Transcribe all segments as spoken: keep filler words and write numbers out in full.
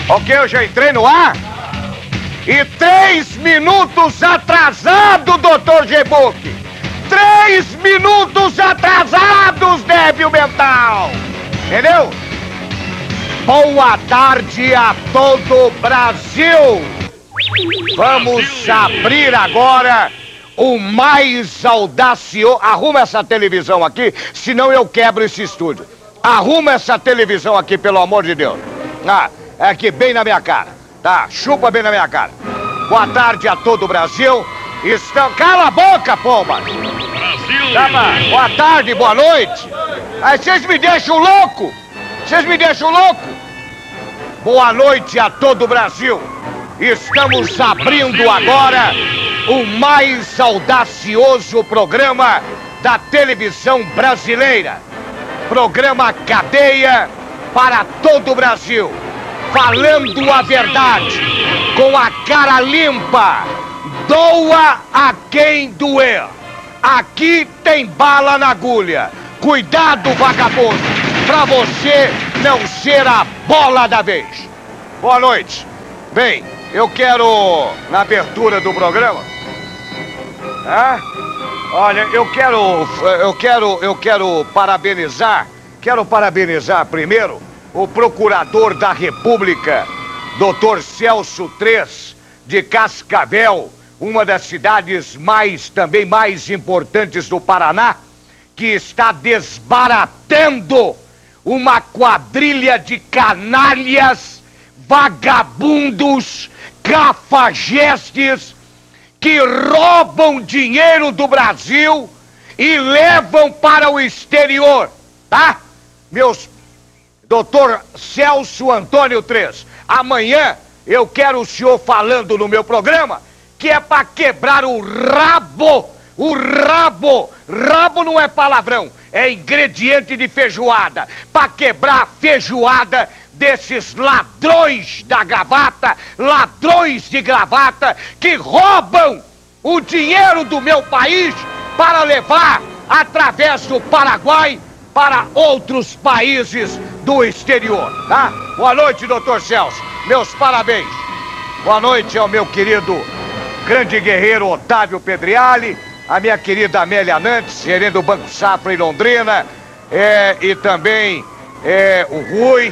Ok, eu já entrei no ar. E três minutos atrasado, doutor Gebuk. Três minutos atrasados, débil mental. Entendeu? Boa tarde a todo o Brasil. Vamos abrir agora o mais audacioso... Arruma essa televisão aqui, senão eu quebro esse estúdio. Arruma essa televisão aqui, pelo amor de Deus. Ah, é aqui bem na minha cara. Tá, chupa bem na minha cara. Boa tarde a todo o Brasil. Estão... Cala a boca, pomba! Brasil! Tá, boa tarde, boa noite. Aí vocês me deixam louco! Vocês me deixam louco! Boa noite a todo o Brasil. Estamos abrindo agora o mais audacioso programa da televisão brasileira. Programa Cadeia para todo o Brasil. Falando a verdade, com a cara limpa. Doa a quem doer. Aqui tem bala na agulha. Cuidado, vagabundo, pra você não ser a bola da vez. Boa noite. Bem, eu quero, na abertura do programa, ah, olha, eu quero, eu quero, eu quero parabenizar, quero parabenizar primeiro o Procurador da República, doutor Celso Três, de Cascavel, uma das cidades mais, também mais importantes do Paraná, que está desbaratando uma quadrilha de canalhas, vagabundos, cafajestes, que roubam dinheiro do Brasil e levam para o exterior, tá? Meus... Doutor Celso Antônio Três, amanhã eu quero o senhor falando no meu programa que é para quebrar o rabo, o rabo, rabo não é palavrão, é ingrediente de feijoada, para quebrar a feijoada desses ladrões da gravata, ladrões de gravata que roubam o dinheiro do meu país para levar através do Paraguai para outros países do exterior, tá? Boa noite, doutor Celso. Meus parabéns. Boa noite ao meu querido grande guerreiro Otávio Pedriali, a minha querida Amélia Nantes, gerente do Banco Safra em Londrina, é, e também é, o Rui.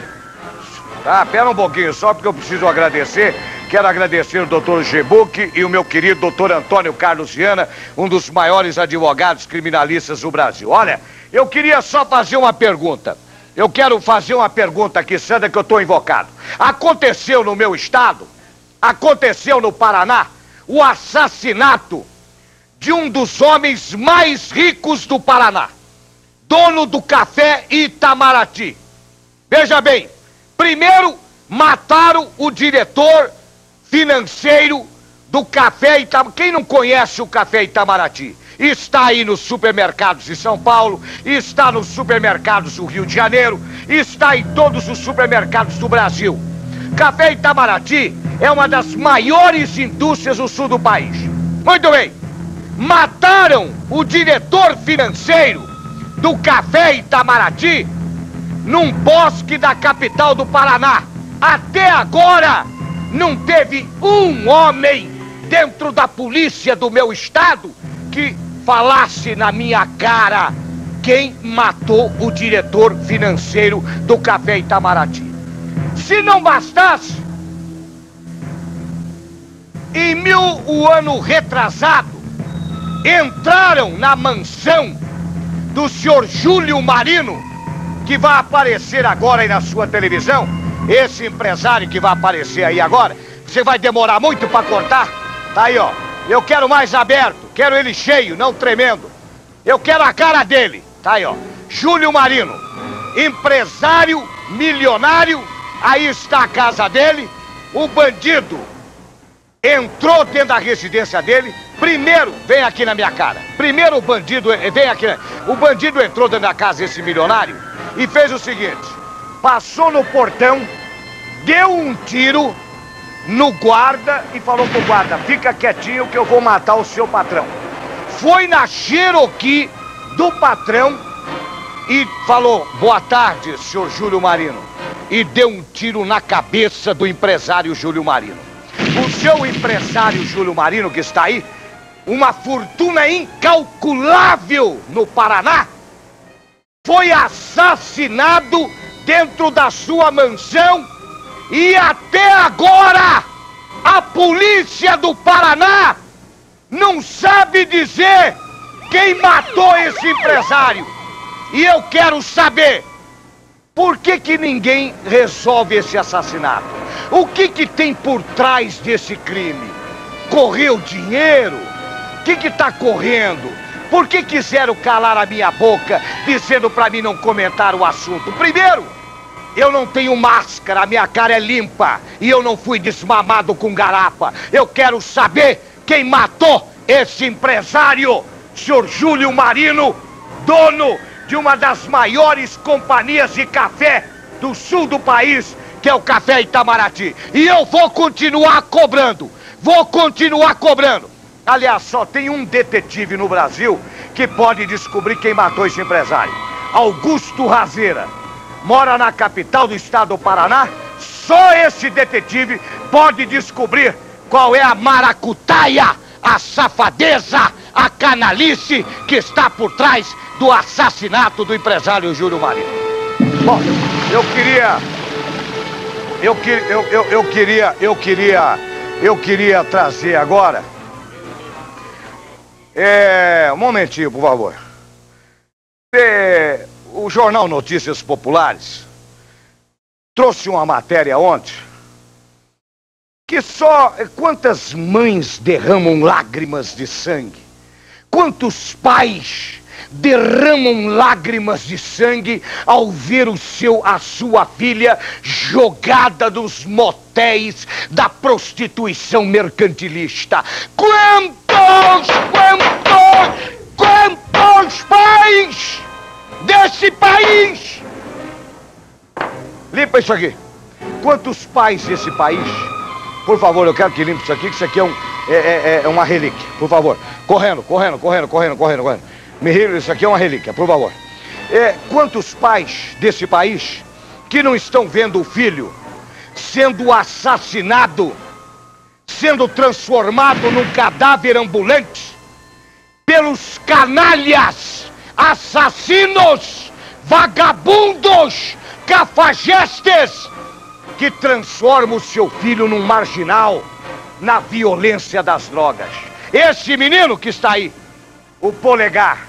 Tá, pera um pouquinho só, porque eu preciso agradecer. Quero agradecer o doutor Gebuk e o meu querido doutor Antônio Carlos Viana, um dos maiores advogados criminalistas do Brasil. Olha, eu queria só fazer uma pergunta. Eu quero fazer uma pergunta aqui, Sandra, que eu estou invocado. Aconteceu no meu estado, aconteceu no Paraná, o assassinato de um dos homens mais ricos do Paraná, dono do café Itamaraty. Veja bem, primeiro mataram o diretor financeiro do café Itamaraty. Quem não conhece o café Itamaraty? Está aí nos supermercados de São Paulo, está nos supermercados do Rio de Janeiro, está em todos os supermercados do Brasil. Café Itamaraty é uma das maiores indústrias do sul do país. Muito bem, mataram o diretor financeiro do café Itamaraty num bosque da capital do Paraná. Até agora não teve um homem dentro da polícia do meu estado que falasse na minha cara quem matou o diretor financeiro do café Itamaraty. Se não bastasse, em mil, o ano retrasado, entraram na mansão do senhor Júlio Marino, que vai aparecer agora aí na sua televisão, esse empresário que vai aparecer aí agora. Você vai demorar muito para cortar? Tá aí, ó. Eu quero mais aberto, quero ele cheio, não tremendo. Eu quero a cara dele. Tá aí, ó. Júlio Marino, empresário, milionário. Aí está a casa dele. O bandido entrou dentro da residência dele. Primeiro, vem aqui na minha cara. Primeiro o bandido, vem aqui. O bandido entrou dentro da casa desse milionário e fez o seguinte: passou no portão, deu um tiro no guarda e falou pro guarda: fica quietinho que eu vou matar o seu patrão. Foi na Cherokee do patrão e falou: boa tarde, senhor Júlio Marino. e deu um tiro na cabeça do empresário Júlio Marino. O seu empresário Júlio Marino, que está aí, uma fortuna incalculável no Paraná, foi assassinado dentro da sua mansão e até agora a polícia do Paraná não sabe dizer quem matou esse empresário. E eu quero saber, por que que ninguém resolve esse assassinato? O que que tem por trás desse crime? Correu dinheiro? O que que tá correndo? Por que quiseram calar a minha boca, dizendo pra mim não comentar o assunto? Primeiro, eu não tenho máscara, a minha cara é limpa e eu não fui desmamado com garapa. Eu quero saber quem matou esse empresário, senhor Júlio Marino, dono de uma das maiores companhias de café do sul do país, que é o Café Itamaraty. E eu vou continuar cobrando, vou continuar cobrando. Aliás, só tem um detetive no Brasil que pode descobrir quem matou esse empresário. Augusto Razeira. Mora na capital do estado do Paraná. Só esse detetive pode descobrir qual é a maracutaia, a safadeza, a canalice que está por trás do assassinato do empresário Júlio Marino. Bom, eu queria... Eu, que, eu, eu, eu queria... Eu queria... Eu queria trazer agora... É... Um momentinho, por favor. É... O jornal Notícias Populares trouxe uma matéria ontem que só quantas mães derramam lágrimas de sangue, quantos pais derramam lágrimas de sangue ao ver o seu, a sua filha jogada nos motéis da prostituição mercantilista. Quantos, quantos, quantos pais desse país? Limpa isso aqui. Quantos pais desse país? Por favor, eu quero que limpe isso aqui, que isso aqui é, um, é, é, é uma relíquia. Por favor. Correndo, correndo, correndo, correndo, correndo, correndo. Me rio, isso aqui é uma relíquia, por favor. É, quantos pais desse país que não estão vendo o filho sendo assassinado, sendo transformado num cadáver ambulante pelos canalhas, assassinos, vagabundos, cafajestes, que transformam o seu filho num marginal na violência das drogas? Esse menino que está aí, o Polegar,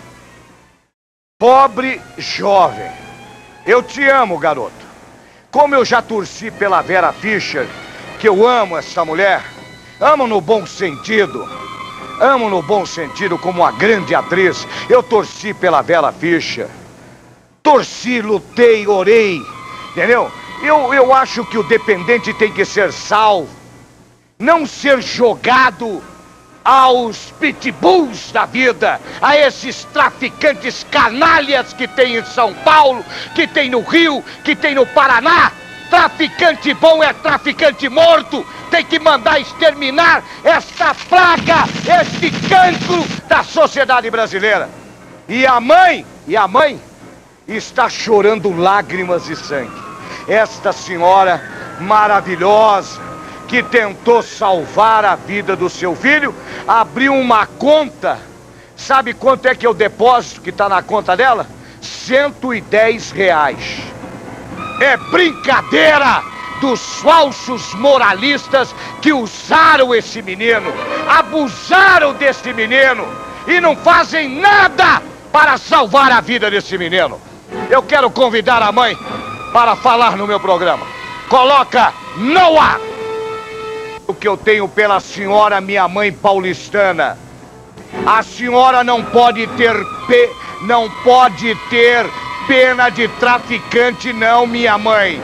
pobre jovem, eu te amo, garoto. Como eu já torci pela Vera Fischer, que eu amo essa mulher, amo no bom sentido, amo no bom sentido como uma grande atriz, eu torci pela Vera Fischer, torci, lutei, orei, entendeu? Eu, eu acho que o dependente tem que ser salvo, não ser jogado aos pitbulls da vida, a esses traficantes canalhas que tem em São Paulo, que tem no Rio, que tem no Paraná. Traficante bom é traficante morto. Tem que mandar exterminar esta praga, este cancro da sociedade brasileira. E a mãe, e a mãe está chorando lágrimas de sangue. Esta senhora maravilhosa, que tentou salvar a vida do seu filho, abriu uma conta. Sabe quanto é que é o depósito que está na conta dela? cento e dez reais. É brincadeira dos falsos moralistas que usaram esse menino, abusaram desse menino e não fazem nada para salvar a vida desse menino. Eu quero convidar a mãe para falar no meu programa. Coloca no ar o que eu tenho pela senhora, minha mãe paulistana. A senhora não pode ter pe... não pode ter pena de traficante, não, minha mãe.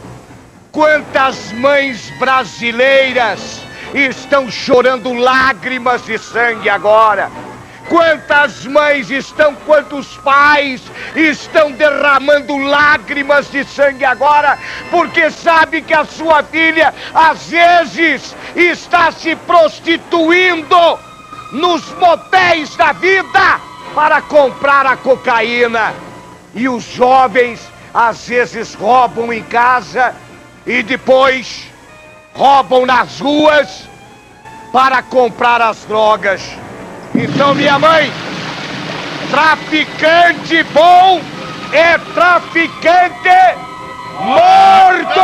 Quantas mães brasileiras estão chorando lágrimas de sangue agora? Quantas mães estão, quantos pais estão derramando lágrimas de sangue agora, porque sabe que a sua filha, às vezes, está se prostituindo nos motéis da vida para comprar a cocaína. E os jovens às vezes roubam em casa e depois roubam nas ruas para comprar as drogas. Então, minha mãe, traficante bom é traficante morto!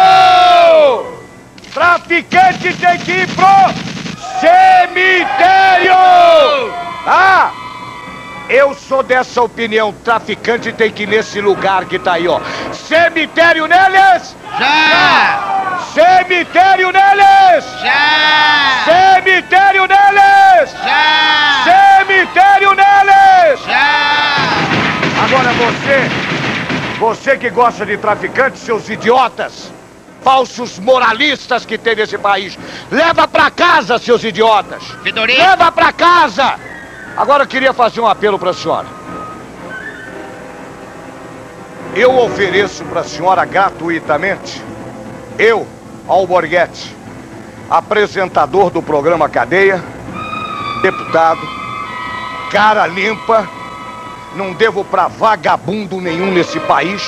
Traficante tem que ir pro cemitério! Ah! Eu sou dessa opinião, traficante tem que ir nesse lugar que tá aí, ó. Cemitério neles! Já! Cemitério neles! Já! Cemitério neles! Já! Cemitério neles! Já! Agora você, você que gosta de traficantes, seus idiotas, falsos moralistas que tem nesse país, leva pra casa, seus idiotas! Fedorento! Leva pra casa! Agora eu queria fazer um apelo para a senhora. Eu ofereço para a senhora gratuitamente, eu, Alborguete, apresentador do programa Cadeia, deputado, cara limpa, não devo para vagabundo nenhum nesse país.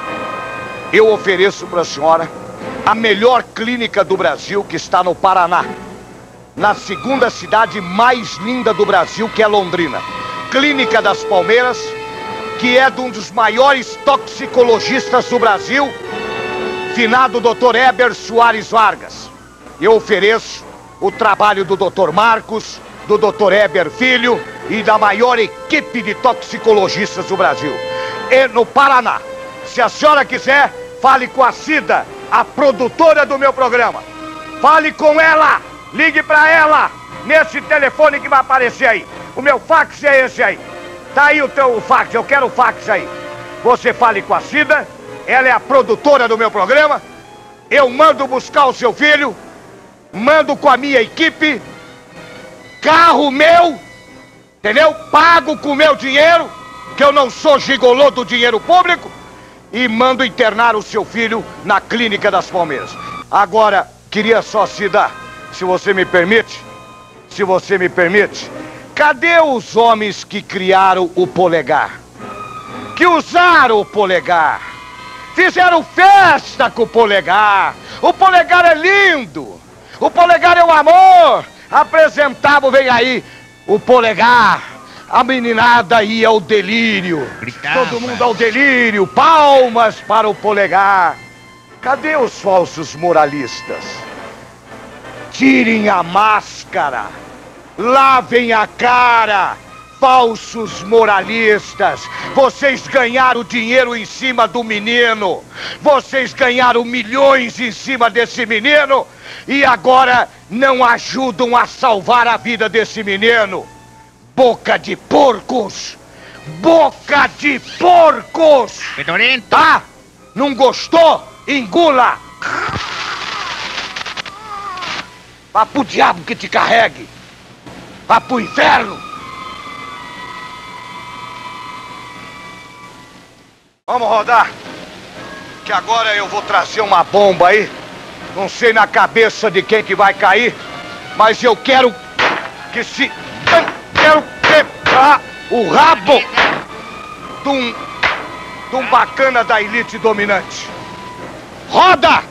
Eu ofereço para a senhora a melhor clínica do Brasil, que está no Paraná, na segunda cidade mais linda do Brasil, que é Londrina. Clínica das Palmeiras, que é de um dos maiores toxicologistas do Brasil, finado doutor Heber Soares Vargas. Eu ofereço o trabalho do doutor Marcos, do doutor Heber Filho e da maior equipe de toxicologistas do Brasil. E no Paraná. Se a senhora quiser, fale com a Cida, a produtora do meu programa. Fale com ela! Ligue pra ela, nesse telefone que vai aparecer aí. O meu fax é esse aí. Tá aí o teu fax, eu quero o fax aí. Você fale com a Cida, ela é a produtora do meu programa. Eu mando buscar o seu filho, mando com a minha equipe, carro meu, entendeu? Pago com o meu dinheiro, que eu não sou gigolô do dinheiro público, e mando internar o seu filho na Clínica das Palmeiras. Agora, queria só, Cida, se você me permite, se você me permite, cadê os homens que criaram o polegar? Que usaram o polegar? Fizeram festa com o polegar. O polegar é lindo. O polegar é o amor. Apresentavam, vem aí, o polegar. A meninada ia ao delírio. Gritava. Todo mundo ao delírio. Palmas para o polegar. Cadê os falsos moralistas? Tirem a máscara, lavem a cara, falsos moralistas. Vocês ganharam dinheiro em cima do menino, vocês ganharam milhões em cima desse menino e agora não ajudam a salvar a vida desse menino. Boca de porcos, boca de porcos. Fedorento! Tá? Não gostou? Engula! Vá pro diabo que te carregue! Vá pro inferno! Vamos rodar! Que agora eu vou trazer uma bomba aí. Não sei na cabeça de quem que vai cair, mas eu quero que se... Quero quebrar o rabo de um... de um bacana da elite dominante. Roda!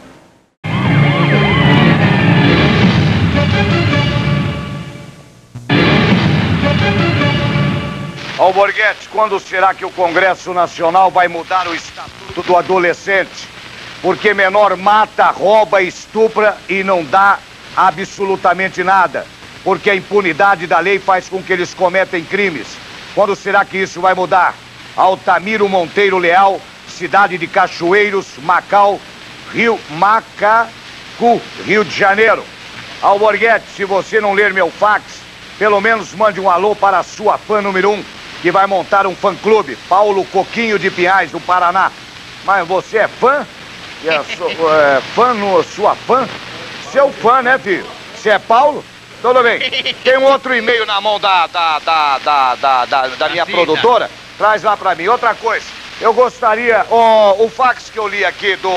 Alborguete, quando será que o Congresso Nacional vai mudar o Estatuto do Adolescente? Porque menor mata, rouba, estupra e não dá absolutamente nada. Porque a impunidade da lei faz com que eles cometem crimes. Quando será que isso vai mudar? Altamiro Monteiro Leal, cidade de Cachoeiros, Macau, Rio Macacu, Rio de Janeiro. Alborguete, se você não ler meu fax, pelo menos mande um alô para a sua fã número um, que vai montar um fã-clube, Paulo Coquinho de Pinhais, do Paraná. Mas você é fã? É, sou, é, fã, no, sua fã? Seu fã, né, filho? Você é Paulo? Tudo bem. Tem um outro e-mail na mão da, da, da, da, da, da, da minha produtora? Traz lá pra mim. Outra coisa, eu gostaria... Oh, o fax que eu li aqui do...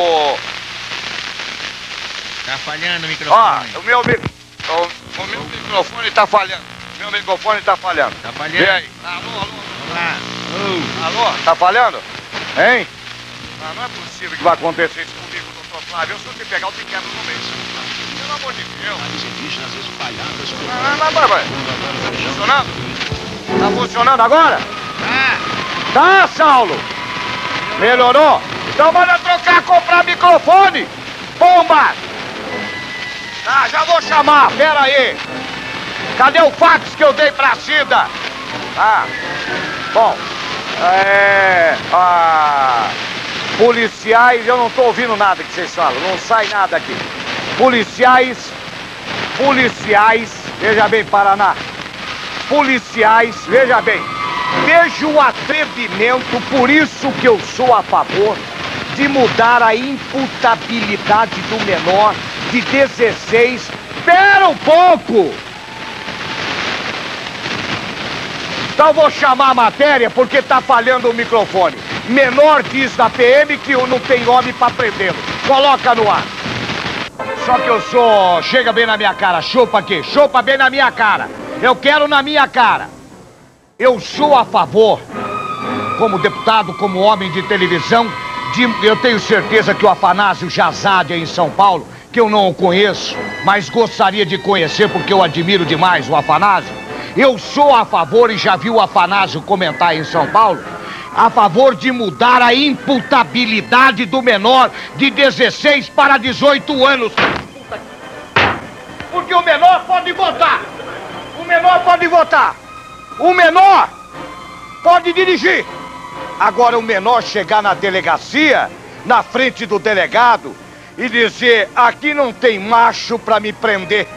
Tá falhando o microfone. Ó, o meu, o, o meu microfone tá falhando. Meu microfone tá falhando. Tá falhando? Vem aí. Alô, alô. Vamos lá. Oh. Alô, tá falhando? Hein? Ah, não é possível que vai acontecer isso comigo, doutor Flávio. Eu só te pegar, eu te quebro no meio. Pelo amor de Deus. Ah, mas vai, vai. Tá funcionando? Tá funcionando agora? Ah, Tá, Saulo? Melhorou? Então manda trocar, comprar microfone. Bomba! Tá, já vou chamar, pera aí. Cadê o fax que eu dei pra Cida? Ah, bom, é... Ah, policiais, eu não tô ouvindo nada que vocês falam, não sai nada aqui. Policiais, policiais, veja bem, Paraná. Policiais, veja bem, veja o atrevimento, por isso que eu sou a favor de mudar a imputabilidade do menor de dezesseis. Espera um pouco! Então vou chamar a matéria porque tá falhando o microfone. Menor diz da P M que não tem homem pra prendê-lo. Coloca no ar. Só que eu sou... Chega bem na minha cara, chupa aqui, chupa bem na minha cara. Eu quero na minha cara. Eu sou a favor, como deputado, como homem de televisão, de... eu tenho certeza que o Afanásio Jazade é em São Paulo, que eu não o conheço, mas gostaria de conhecer porque eu admiro demais o Afanásio. Eu sou a favor, e já vi o Afanásio comentar em São Paulo, a favor de mudar a imputabilidade do menor de dezesseis para dezoito anos. Porque o menor pode votar. O menor pode votar. O menor pode dirigir. Agora o menor chegar na delegacia, na frente do delegado, e dizer, aqui não tem macho pra me prender.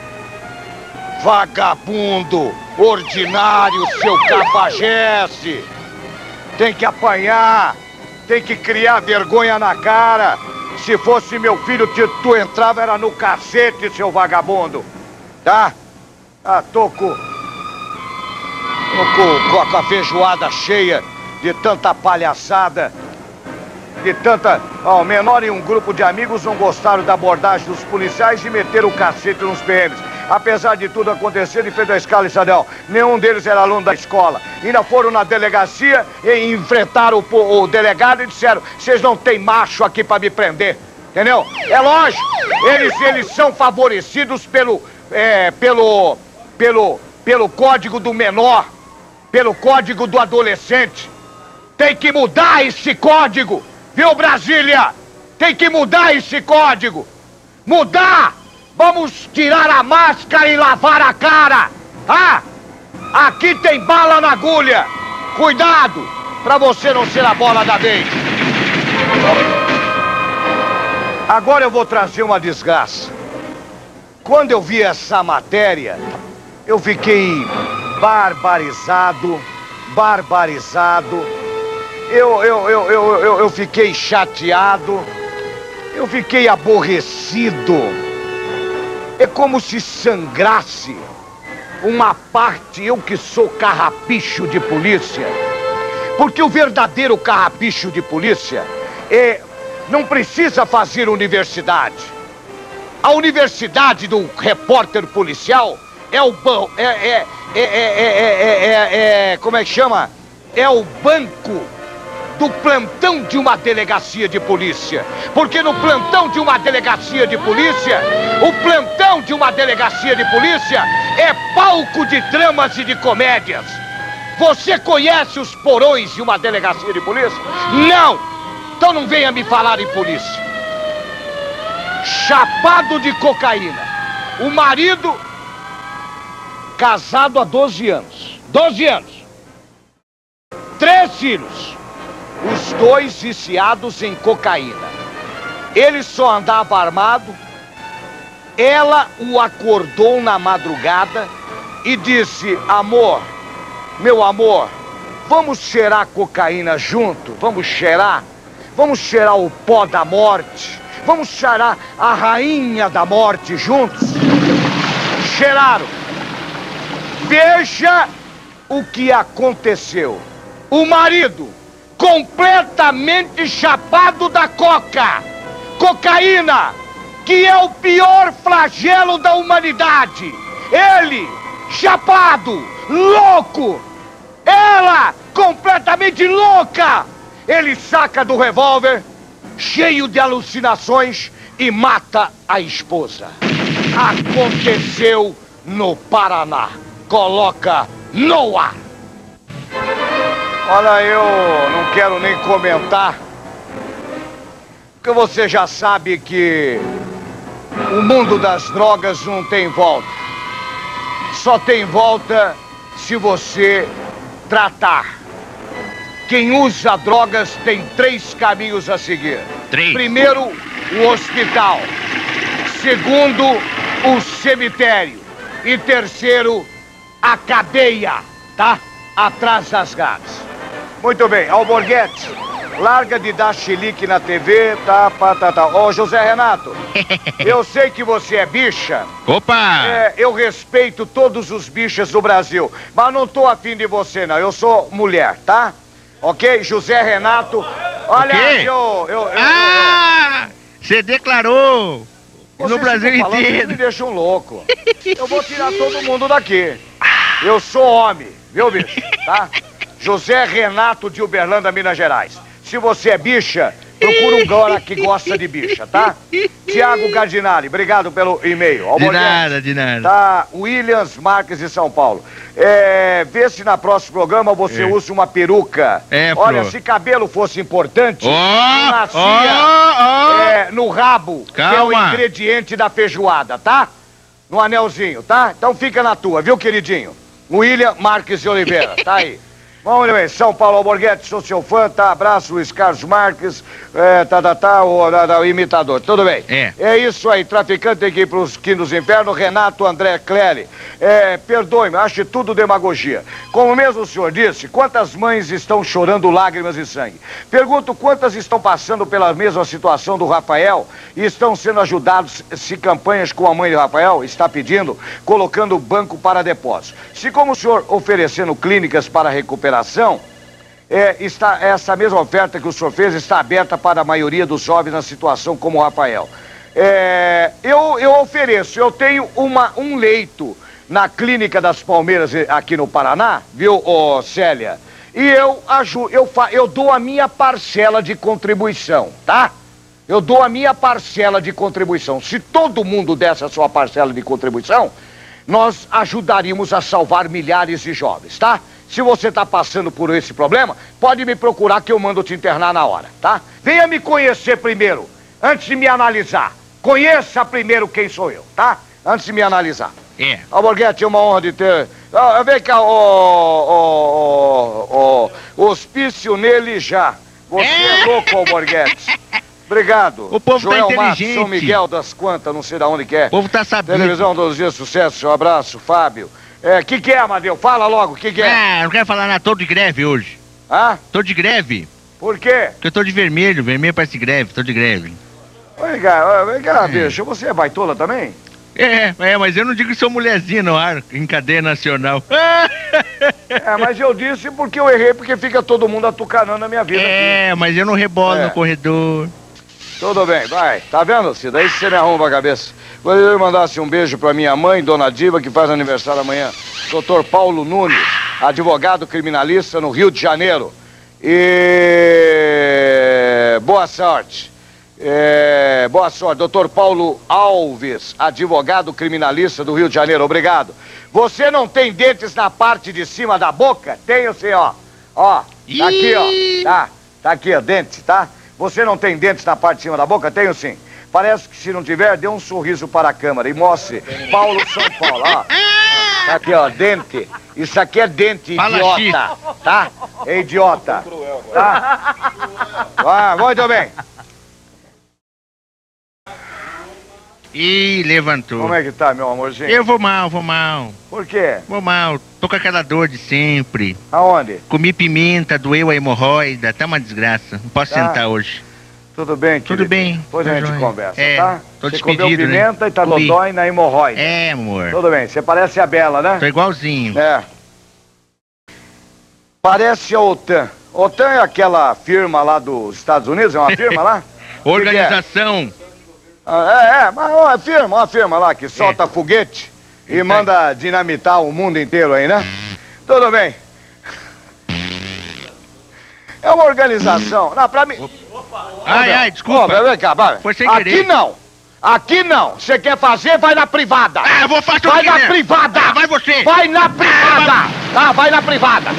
Vagabundo, ordinário, seu cafajeste. Tem que apanhar, tem que criar vergonha na cara. Se fosse meu filho, tu, tu entrava era no cacete, seu vagabundo. Tá? Ah, tô com... Tô com, com, a, com a feijoada cheia de tanta palhaçada. De tanta... Ó, o menor e um grupo de amigos não gostaram da abordagem dos policiais e meteram o cacete nos P Ms. Apesar de tudo acontecer em frente à escala estadual, nenhum deles era aluno da escola. Ainda foram na delegacia e enfrentaram o, o delegado e disseram, vocês não tem macho aqui pra me prender. Entendeu? É lógico, eles, eles são favorecidos pelo, é, pelo, pelo, pelo código do menor, pelo código do adolescente. Tem que mudar esse código, viu, Brasília? Tem que mudar esse código. Mudar! Vamos tirar a máscara e lavar a cara! Ah! Aqui tem bala na agulha! Cuidado! Pra você não ser a bola da vez! Agora eu vou trazer uma desgraça. Quando eu vi essa matéria, eu fiquei barbarizado, barbarizado. Eu, eu, eu, eu, eu, eu fiquei chateado. Eu fiquei aborrecido. É como se sangrasse uma parte, eu que sou carrapicho de polícia. Porque o verdadeiro carrapicho de polícia é, não precisa fazer universidade. A universidade do repórter policial é o bom, é, é, é, é, é, é, é, como é que chama? É o banco do plantão de uma delegacia de polícia. Porque no plantão de uma delegacia de polícia, o plantão de uma delegacia de polícia é palco de dramas e de comédias. Você conhece os porões de uma delegacia de polícia? Não! Então não venha me falar em polícia. Chapado de cocaína. O marido casado há doze anos. doze anos. Três filhos. Os dois viciados em cocaína. Ele só andava armado. Ela o acordou na madrugada e disse, amor, meu amor, vamos cheirar cocaína junto? Vamos cheirar? Vamos cheirar o pó da morte? Vamos cheirar a rainha da morte juntos? Cheiraram. Veja o que aconteceu. O marido completamente chapado da coca. Cocaína, que é o pior flagelo da humanidade. Ele, chapado, louco. Ela, completamente louca. Ele saca do revólver cheio de alucinações e mata a esposa. Aconteceu no Paraná. Coloca no ar. Olha, eu não quero nem comentar, porque você já sabe que o mundo das drogas não tem volta. Só tem volta se você tratar. Quem usa drogas tem três caminhos a seguir. Três. Primeiro, o hospital. Segundo, o cemitério. E terceiro, a cadeia, tá? Atrás das grades. Muito bem, Alborguete, larga de dar chilique na T V, tá, pá, tá, tá. Ô, José Renato, eu sei que você é bicha. Opa! É, eu respeito todos os bichas do Brasil, mas não tô afim de você, não. Eu sou mulher, tá? Ok? José Renato. Olha, eu, eu, eu... Ah! Você declarou Vocês no Brasil ficam falando, inteiro. vocês me deixam louco. Eu vou tirar todo mundo daqui. Eu sou homem, viu, bicho? Tá? José Renato de Uberlândia, Minas Gerais. Se você é bicha, procura um cara que gosta de bicha, tá? Tiago Cardinale, obrigado pelo e-mail. De nada, de nada. Tá, Williams Marques de São Paulo. É, vê se na próximo programa você É. usa uma peruca. É, Olha, Flo. se cabelo fosse importante, Ó, nascia ó, ó. é, no rabo, que é o Calma. ingrediente da feijoada, tá? No anelzinho, tá? Então fica na tua, viu, queridinho? William Marques de Oliveira, tá aí. Vamos ver, São Paulo Alborguete, sou seu fã, tá? Abraço, Luiz Carlos Marques, é, tá, tá, tá, o, da, da, o imitador, tudo bem. É. É isso aí, traficante tem que ir pros quintos infernos, Renato André Cléry. É, perdoe-me, acho tudo demagogia. Como mesmo o senhor disse, quantas mães estão chorando lágrimas e sangue? Pergunto quantas estão passando pela mesma situação do Rafael e estão sendo ajudados se campanhas com a mãe de Rafael está pedindo, colocando o banco para depósito. Se como o senhor oferecendo clínicas para recuperação, É, está, essa mesma oferta que o senhor fez está aberta para a maioria dos jovens na situação como o Rafael. É, eu, eu ofereço, eu tenho uma, um leito na Clínica das Palmeiras aqui no Paraná, viu, ô, Célia? E eu, aju, eu, fa, eu dou a minha parcela de contribuição, tá? Eu dou a minha parcela de contribuição. Se todo mundo desse a sua parcela de contribuição, nós ajudaríamos a salvar milhares de jovens, tá? Se você tá passando por esse problema, pode me procurar que eu mando te internar na hora, tá? Venha me conhecer primeiro, antes de me analisar. Conheça primeiro quem sou eu, tá? Antes de me analisar. É. Alborguete, é uma honra de ter... Ah, vem cá, ô... ô... ô... hospício nele já. Você é louco, Alborguete. Obrigado. O povo Joel tá Matos, inteligente. São Miguel das Quantas, não sei de onde que é. O povo tá sabendo. Televisão todos os dias, sucesso, um abraço, Fábio. É, que que é, Amadeu? Fala logo, que que é? Ah, não quero falar nada, tô de greve hoje. Hã? Tô de greve. Por quê? Porque eu tô de vermelho, vermelho parece greve, tô de greve. Vem cá, vem cá, É. bicho, você é baitola também? É, é, mas eu não digo que sou mulherzinha no ar, em cadeia nacional. É, mas eu disse porque eu errei, porque fica todo mundo atucanando a minha vida aqui. É, mas eu não rebolo É. no corredor. Tudo bem, vai. Tá vendo, Cida? Aí você me arruma a cabeça. Gostaria de mandasse um beijo pra minha mãe, Dona Diva, que faz aniversário amanhã. doutor Paulo Nunes, advogado criminalista no Rio de Janeiro. E... boa sorte. É... boa sorte. doutor Paulo Alves, advogado criminalista do Rio de Janeiro. Obrigado. Você não tem dentes na parte de cima da boca? Tenho sim, ó. Ó, tá aqui, ó. Tá, tá aqui, ó, dente, tá? Você não tem dentes na parte de cima da boca? Tenho sim. Parece que se não tiver, dê um sorriso para a câmera e mostre. Paulo, São Paulo, ó. Tá aqui, ó, dente. Isso aqui é dente, Fala, idiota. Tá? É idiota. Tá? Ah, muito bem. Ih, levantou. Como é que tá, meu amorzinho? Eu vou mal, vou mal. Por quê? Vou mal. Tô com aquela dor de sempre. Aonde? Comi pimenta, doeu a hemorroida, tá uma desgraça. Não posso Tá. sentar hoje. Tudo bem, Tudo querido? bem. Depois a Tá gente joia. conversa, É, tá? tô Você comeu despedido, né? pimenta e tá Comi. dodói na hemorroida. É, amor. Tudo bem, você parece a Bela, né? Tô igualzinho. É. Parece a OTAN. OTAN é aquela firma lá dos Estados Unidos, é uma firma lá? Organização. Ah, é, é, mas uma firma, uma firma lá que solta foguete e manda dinamitar o mundo inteiro aí, né? Tudo bem. É uma organização. Não, pra mim... Ai, ai, desculpa. Ô, vem cá, vai. Foi sem Aqui querer. não. Aqui não. Você quer fazer, vai na privada. Ah, eu vou fazer o Vai que na é. privada. Ah, vai você. Vai na privada. Ah, vai na privada.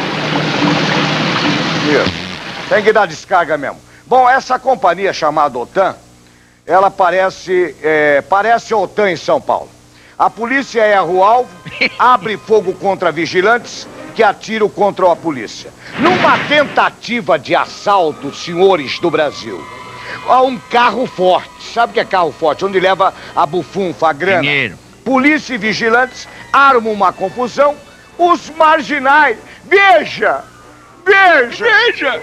Isso. Tem que dar descarga mesmo. Bom, essa companhia chamada OTAN, ela parece, é, parece a OTAN em São Paulo. A polícia erra o alvo, abre fogo contra vigilantes que atiram contra a polícia. Numa tentativa de assalto, senhores do Brasil, há um carro forte. Sabe o que é carro forte? Onde leva a bufunfa, a grana. Dinheiro. Polícia e vigilantes armam uma confusão. Os marginais... Veja! Veja! Veja!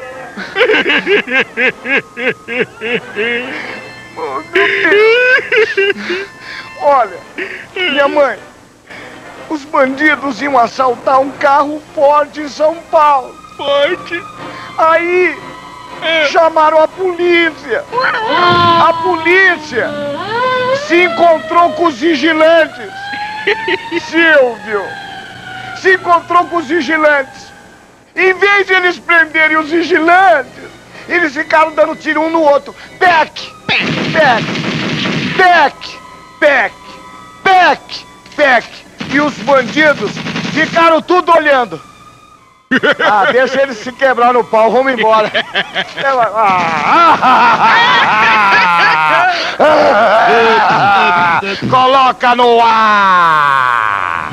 Oh, meu Deus. Olha, minha mãe, os bandidos iam assaltar um carro forte em São Paulo. Forte. Aí, chamaram a polícia. A polícia se encontrou com os vigilantes. Silvio, se encontrou com os vigilantes. Em vez de eles prenderem os vigilantes, eles ficaram dando tiro um no outro. Pec, pec, pec, pec, pec, pec. E os bandidos ficaram tudo olhando. Ah, deixa eles se quebrar no pau, vamos embora. Coloca no ar!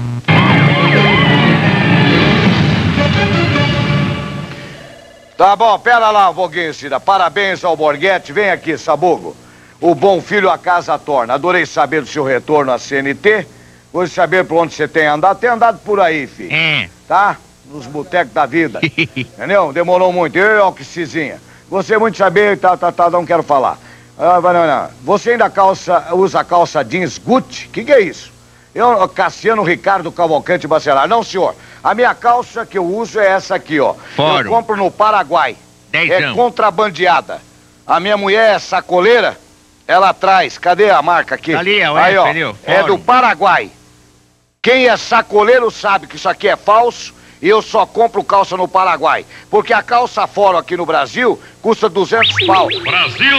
Tá bom, pera lá, Voguinho Cida. Parabéns ao Borghetti. Vem aqui, Sabugo. O bom filho a casa torna. Adorei saber do seu retorno à C N T. Vou saber por onde você tem andado. Tem andado por aí, filho. É. Tá? Nos botecos da vida. Entendeu? Demorou muito. Eu, Oxizinha. Você muito saber, tá, tá, tá, não quero falar. Ah, não, não. Você ainda calça, usa calça jeans Gucci? Que que é isso? Eu, Cassiano Ricardo Cavalcante Bacelar. Não, senhor. A minha calça que eu uso é essa aqui, ó. Fórum. Eu compro no Paraguai. Dezão. É contrabandeada. A minha mulher é sacoleira, ela traz. Cadê a marca aqui? Ali, ó, aí, ó. ali, ó, É Fórum. do Paraguai. Quem é sacoleiro sabe que isso aqui é falso e eu só compro calça no Paraguai. Porque a calça fora aqui no Brasil custa duzentos pau. Brasil!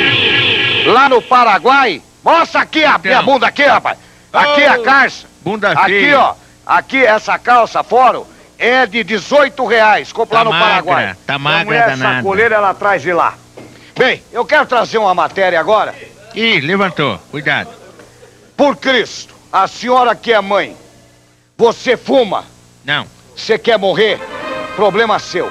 Lá no Paraguai, mostra aqui a minha bunda aqui, rapaz. Aqui a calça. Bunda Aqui, feia. ó. Aqui, essa calça fora é de dezoito reais. Compra Tá lá no magra, Paraguai. tá A magra mulher danada. sacoleira, ela traz de lá. Bem, eu quero trazer uma matéria agora. Ih, levantou. Cuidado. Por Cristo, a senhora que é mãe, você fuma, Não. você quer morrer, problema seu.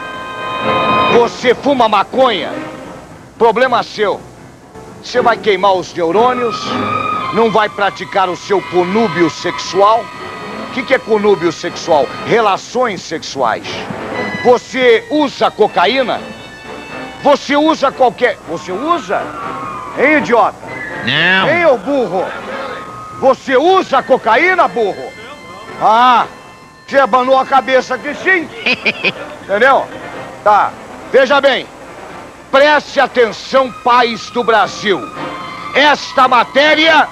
Você fuma maconha, problema seu. Você vai queimar os neurônios, não vai praticar o seu conúbio sexual. O que, que é conúbio sexual? Relações sexuais. Você usa cocaína? Você usa qualquer... Você usa? Hein, idiota? Não. Hein, ô burro? Você usa cocaína, burro? Ah, você abanou a cabeça que sim. Entendeu? Tá. Veja bem. Preste atenção, pais do Brasil. Esta matéria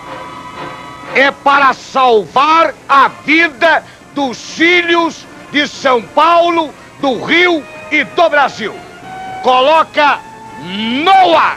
é para salvar a vida dos filhos de São Paulo, do Rio e do Brasil. Coloca no ar.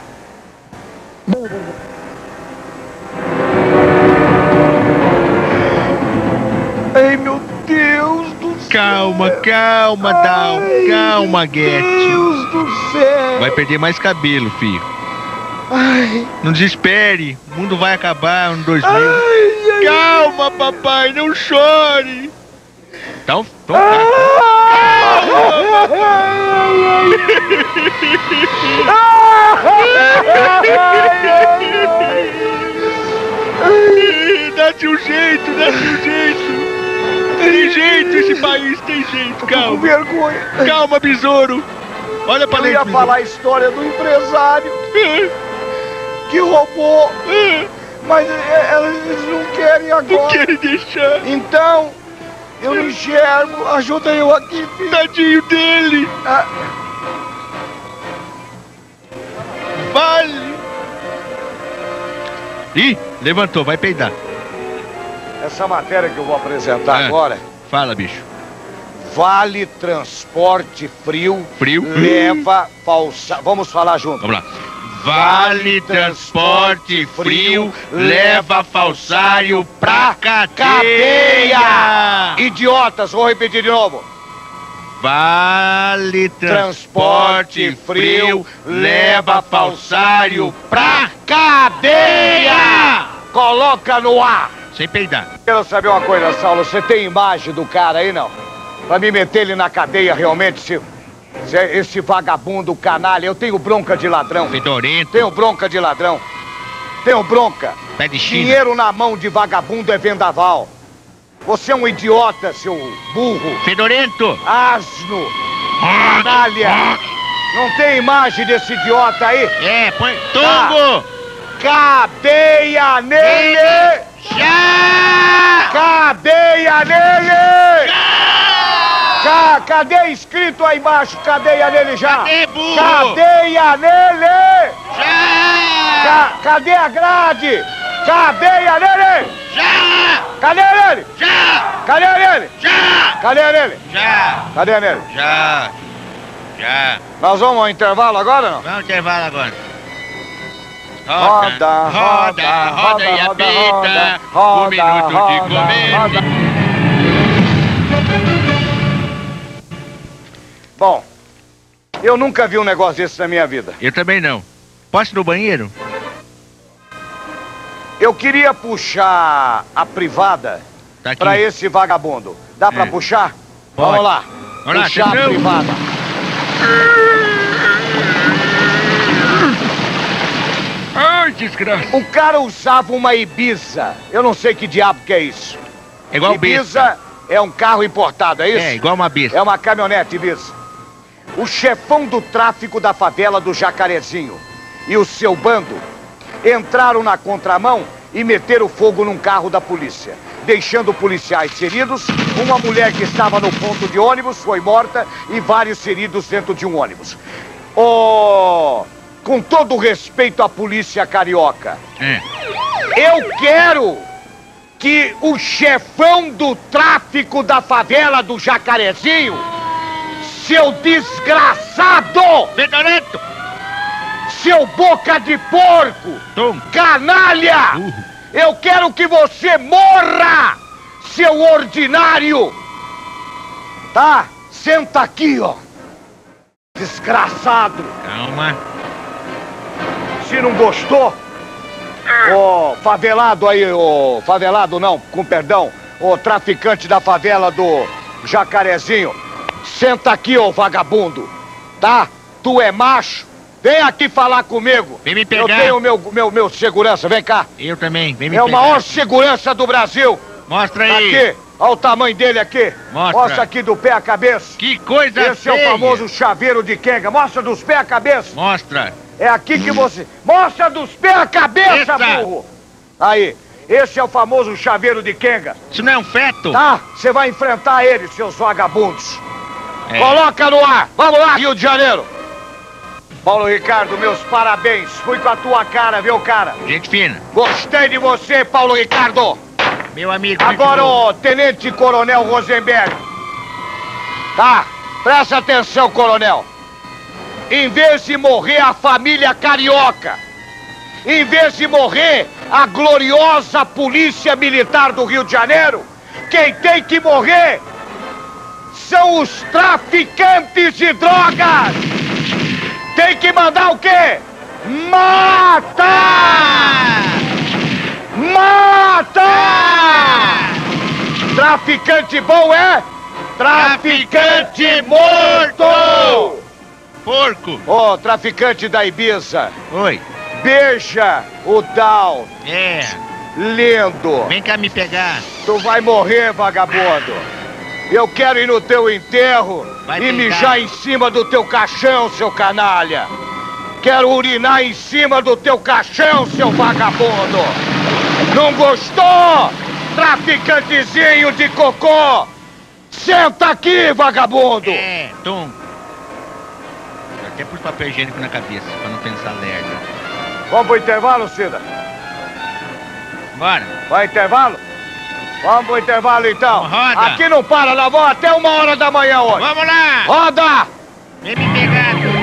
Ai, meu Deus do céu. Calma, calma, Dal. Ai, Calma, Guete. Deus do céu. Vai perder mais cabelo, filho. Ai, Não desespere. O mundo vai acabar no dois mil. ai, ai. Calma, papai. Não chore. Então, então Ah! tá. Dá-te um jeito, dá-te um jeito. Tem jeito esse país, tem jeito. Com Calma, vergonha. calma, besouro. Olha pra Eu dentro. ia falar a história do empresário que roubou, mas é, eles não querem Não agora. querem deixar. Então, eu não enxergo. Ajuda eu aqui, filho. Tadinho dele. Ah, Vale. Ih, levantou, vai peidar. essa matéria que eu vou apresentar Ah. agora Fala, bicho. Vale Transporte Frio, Frio. leva falsa... Vamos falar junto. Vamos lá. Vale Transporte Frio leva falsário pra cadeia. Cadeia! Idiotas, vou repetir de novo. Vale Transporte Frio leva falsário pra cadeia! Coloca no ar! Sem peidar. Quero saber uma coisa, Saulo. Você tem imagem do cara aí, não? Pra me meter ele na cadeia, realmente, se, se esse vagabundo, canalha. Eu tenho bronca de ladrão. Fedorento. Tenho bronca de ladrão. Tenho bronca. Pé de China. Dinheiro na mão de vagabundo é vendaval. Você é um idiota, seu burro. Fedorento. Asno. Canalha. Não tem imagem desse idiota aí? É, põe... Tombo. Cadeia nele! Já! Cadeia nele! Já! Cadê escrito aí embaixo? Cadeia nele já! Cadê, burro? Cadeia nele! Já! Ca cadê a grade? Cadeia nele! Já! Cadê nele? Já! Cadê nele? Já! Cadê nele? Já! Cadê nele? Já! Já! Nós vamos ao intervalo agora, não? Vamos intervalo agora. Roda, roda, roda, e roda, apita, roda, um minuto de roda, comer. roda. Bom, eu nunca vi um negócio desse na minha vida. Eu também não. Posso ir no banheiro? Eu queria puxar a privada Tá aqui. pra esse vagabundo. Dá pra É. puxar? Pode. Vamos lá. Vamos lá, Puxar a atenção. privada. Ai, desgraça. O cara usava uma Ibiza. Eu não sei que diabo que é isso. É igual Ibiza besta. é um carro importado, é isso? É, igual uma besta. É uma caminhonete, Ibiza. O chefão do tráfico da favela do Jacarezinho e o seu bando entraram na contramão e meteram fogo num carro da polícia, deixando policiais feridos, uma mulher que estava no ponto de ônibus foi morta e vários feridos dentro de um ônibus. Oh, com todo respeito à polícia carioca, É. eu quero que o chefão do tráfico da favela do Jacarezinho, seu desgraçado, Fedorento. seu boca de porco, Tom. canalha, Burro. eu quero que você morra, seu ordinário. Tá? Senta aqui, ó. Desgraçado. Calma. Se não gostou, ô favelado aí, ô favelado não, com perdão, ô traficante da favela do Jacarezinho, senta aqui, ô vagabundo, tá? Tu é macho, vem aqui falar comigo. Vem me Eu pegar. tenho meu, meu, meu segurança, vem cá. Eu também. Vem me É o pegar. maior segurança do Brasil. Mostra aí. Aqui, olha o tamanho dele aqui. Mostra. Mostra aqui do pé à cabeça. Que coisa Esse é feia. o famoso chaveiro de Kenga. Mostra dos pés à cabeça. Mostra. É aqui que você... Mostra dos pés à cabeça, Essa. burro! Aí, esse é o famoso chaveiro de Kenga. Isso não é um feto? Tá? Você vai enfrentar ele, seus vagabundos. É. Coloca no ar! Vamos lá, Rio de Janeiro! Paulo Ricardo, meus parabéns. Fui com a tua cara, viu, cara? Gente fina. Gostei de você, Paulo Ricardo. Meu amigo. Agora, gente boa. o Tenente Coronel Rosenberg. Tá? Presta atenção, coronel. Em vez de morrer a família carioca, em vez de morrer a gloriosa Polícia Militar do Rio de Janeiro, quem tem que morrer são os traficantes de drogas. Tem que mandar o quê? Mata! Mata! Traficante bom é? Traficante morto! Porco. Ô, oh, traficante da Ibiza, Oi. beija o Down, É. lindo. Vem cá me pegar. Tu vai morrer, vagabundo. Eu quero ir no teu enterro Vai e tentar. mijar em cima do teu caixão, seu canalha. Quero urinar em cima do teu caixão, seu vagabundo. Não gostou? Traficantezinho de cocô. Senta aqui, vagabundo. É, Tom. Eu até pus papel higiênico na cabeça, pra não pensar lerdo. Vamos pro intervalo, Cida? Bora. Vai intervalo? Vamos pro intervalo então. Roda. Aqui não para, não. Vamos até uma hora da manhã hoje. Vamos lá. Roda! Vem me pegando.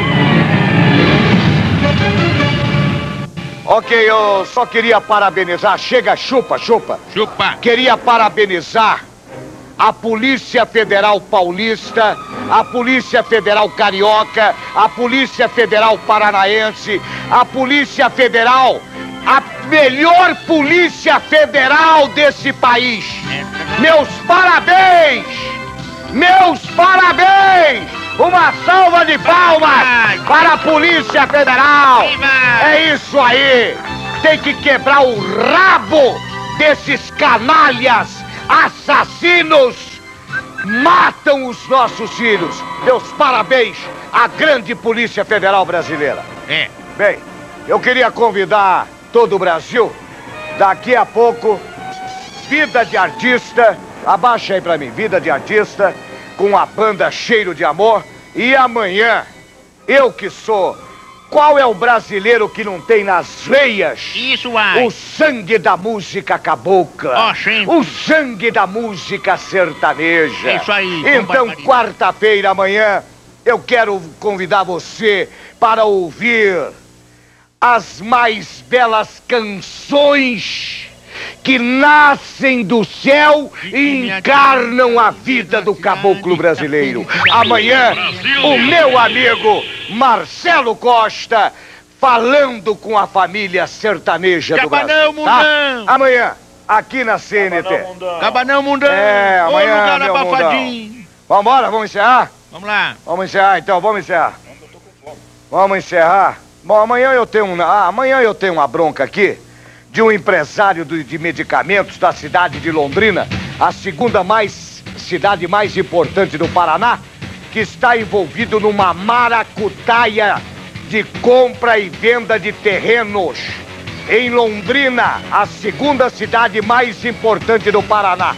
Ok, eu só queria parabenizar. Chega, chupa, chupa. Chupa. Queria parabenizar a Polícia Federal Paulista, a Polícia Federal Carioca, a Polícia Federal Paranaense, a Polícia Federal, a melhor Polícia Federal desse país. Meus parabéns! Meus parabéns! Uma salva de palmas para a Polícia Federal! É isso aí! Tem que quebrar o rabo desses canalhas! Assassinos matam os nossos filhos. Meus parabéns à grande Polícia Federal brasileira. É. Bem, eu queria convidar todo o Brasil, daqui a pouco, Vida de Artista, abaixa aí pra mim, Vida de Artista, com a banda Cheiro de Amor, e amanhã, eu que sou... Qual é o brasileiro que não tem nas veias Isso, vai. o sangue da música cabocla? Ó, gente. O sangue da música sertaneja. É isso aí, Então, Barbarita. quarta-feira, amanhã, eu quero convidar você para ouvir as mais belas canções que nascem do céu e encarnam a vida do caboclo brasileiro. Amanhã, o meu amigo Marcelo Costa falando com a família sertaneja do Cabanão, Brasil. Tá? mundão. Amanhã, aqui na C N T. Cabanão, mundão. É, amanhã, Ô, lugar meu abafadinho. Vambora, vamos encerrar? Vamos lá. Vamos encerrar então, vamos encerrar. Vamos encerrar. Bom, amanhã eu tenho um, ah, amanhã eu tenho uma bronca aqui de um empresário do, de medicamentos da cidade de Londrina, a segunda mais cidade mais importante do Paraná, que está envolvido numa maracutaia de compra e venda de terrenos. Em Londrina, a segunda cidade mais importante do Paraná.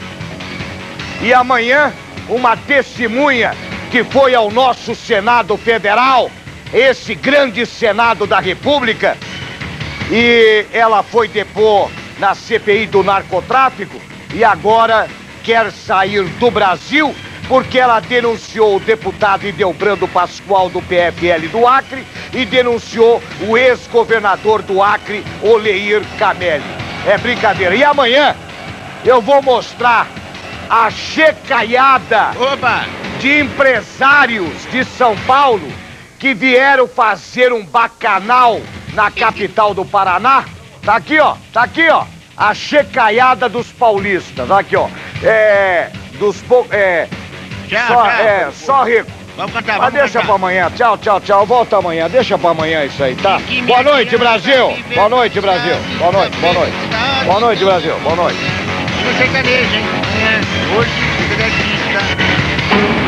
E amanhã, uma testemunha que foi ao nosso Senado Federal, esse grande Senado da República, e ela foi depor na C P I do narcotráfico e agora quer sair do Brasil porque ela denunciou o deputado Idelbrando Pascoal do P F L do Acre e denunciou o ex-governador do Acre, Oleir Cameli. É brincadeira. E amanhã eu vou mostrar a checaiada Opa. de empresários de São Paulo que vieram fazer um bacanal na capital do Paraná. Tá aqui, ó. Tá aqui, ó. A checaiada dos paulistas. Aqui, ó. É... Dos poucos... É... Tchau, Só, tchau. é, só rico. Vamos cantar, Mas vamos deixa cantar. pra amanhã. Tchau, tchau, tchau. Volta amanhã. Deixa pra amanhã isso aí, tá? Que Boa noite, mentira, Brasil. viver Boa noite, Brasil. cidade, Boa noite, boa noite. cidade. Boa noite, Brasil. Boa noite. No sertanejo, hein? É, hoje, Vida de Artista.